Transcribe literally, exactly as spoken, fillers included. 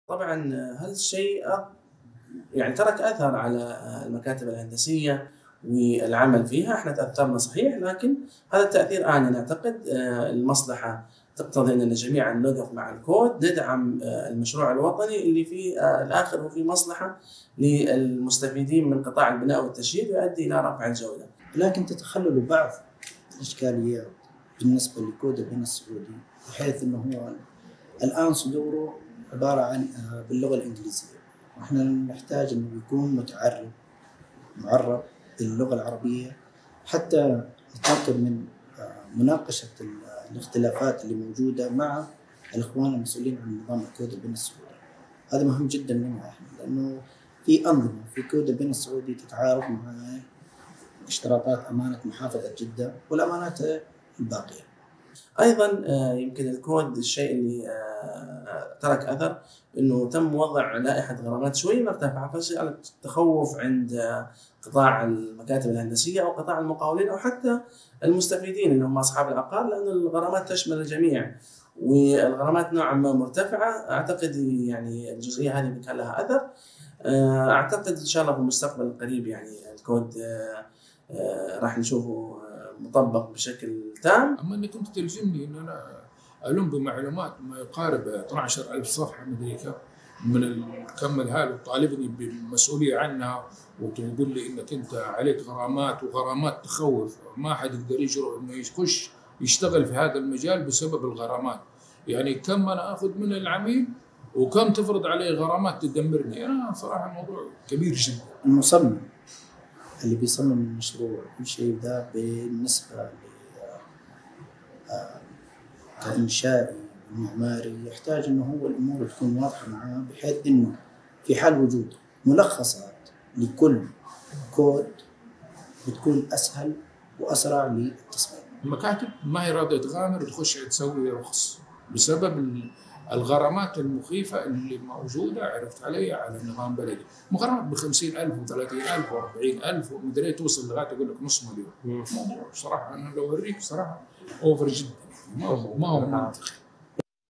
طبعًا هالشيء يعني ترك أثر على المكاتب الهندسية والعمل فيها. إحنا تأثرنا صحيح، لكن هذا التأثير آني نعتقد. آآ المصلحة تقتضي أننا جميعًا نقف مع الكود، ندعم آآ المشروع الوطني اللي في آآ الآخر هو في مصلحة للمستفيدين من قطاع البناء والتشييد، ويؤدي إلى رفع الجودة. لكن تتخلل بعض الإشكاليات بالنسبة لكود البناء السعودي، بحيث أنه هو الآن صدوره عبارة عن باللغة الإنجليزية، وإحنا نحتاج أنه يكون متعرب معرب باللغة العربية حتى نتأكد من مناقشة الاختلافات اللي موجودة مع الإخوان المسؤولين عن نظام كود البناء السعودي. هذا مهم جدا لنا إحنا، لأنه في أنظمة في كود البناء السعودي تتعارض مع اشتراطات أمانة محافظة جدة والأمانات الباقية. أيضًا يمكن الكود الشيء اللي ترك أثر إنه تم وضع لائحة غرامات شوي مرتفعة، فشيء التخوف عند قطاع المكاتب الهندسية أو قطاع المقاولين أو حتى المستفيدين اللي هم أصحاب العقار، لأن الغرامات تشمل الجميع والغرامات نوعًا ما مرتفعة. أعتقد يعني الجزئية هذه كان لها أثر. أعتقد إن شاء الله في المستقبل القريب يعني الكود راح نشوفه مطبق بشكل تام. أما إنك أنت تلزمني إن أنا ألم بمعلومات ما يقارب اثني عشر ألف صفحة مدري كم من الكم هذا، وطالبني بالمسؤولية عنها، وتقول لي إنك أنت عليك غرامات، وغرامات تخوف، ما حد يقدر يجرؤ إنه يخش يشتغل في هذا المجال بسبب الغرامات. يعني كم أنا آخذ من العميل وكم تفرض عليه غرامات تدمرني. أنا صراحة الموضوع كبير جدا. المصمم اللي بيصمم المشروع كل شيء ذا بالنسبة ل كإنشائي ومعماري يحتاج إنه هو الأمور تكون واضحة معاه، بحيث إنه في حال وجود ملخصات لكل كود بتكون أسهل وأسرع للتصميم. المكاتب ما هي راضية تغامر وتخش تسوي رخص بسبب الغرامات المخيفة اللي موجودة. عرفت علي على النظام البلدي مغرمات بخمسين ألف وثلاثين ألف وأربعين ألف ومدري توصل لغاية يقول لك نص مليون. موضوع صراحة أنا لو أوريك صراحة أوفر جدا، ما هو ما هو منطقي.